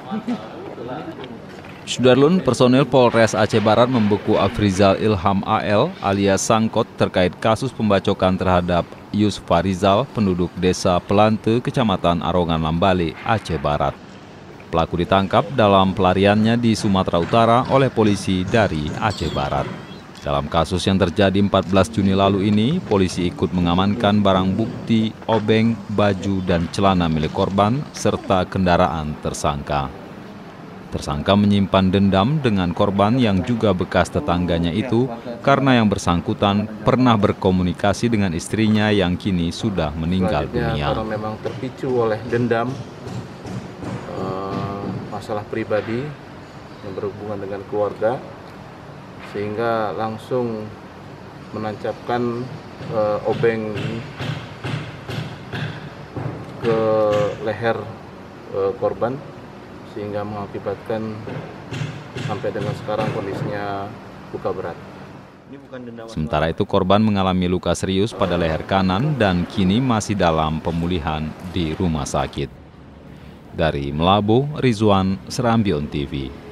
Sudarlun, personil Polres Aceh Barat membeku Afrizal Ilham AL alias Sangkot terkait kasus pembacokan terhadap Yusuf Farizal, penduduk desa Pelante, Kecamatan Arongan Lambale, Aceh Barat. Pelaku ditangkap dalam pelariannya di Sumatera Utara oleh polisi dari Aceh Barat. Dalam kasus yang terjadi 14 Juni lalu ini, polisi ikut mengamankan barang bukti, obeng, baju, dan celana milik korban, serta kendaraan tersangka. Tersangka menyimpan dendam dengan korban yang juga bekas tetangganya itu karena yang bersangkutan pernah berkomunikasi dengan istrinya yang kini sudah meninggal dunia. Karena memang terpicu oleh dendam, masalah pribadi yang berhubungan dengan keluarga, sehingga langsung menancapkan obeng ke leher korban, sehingga mengakibatkan sampai dengan sekarang kondisinya luka berat. Sementara itu korban mengalami luka serius pada leher kanan dan kini masih dalam pemulihan di rumah sakit. Dari Melabu, Rizwan, Serambion TV.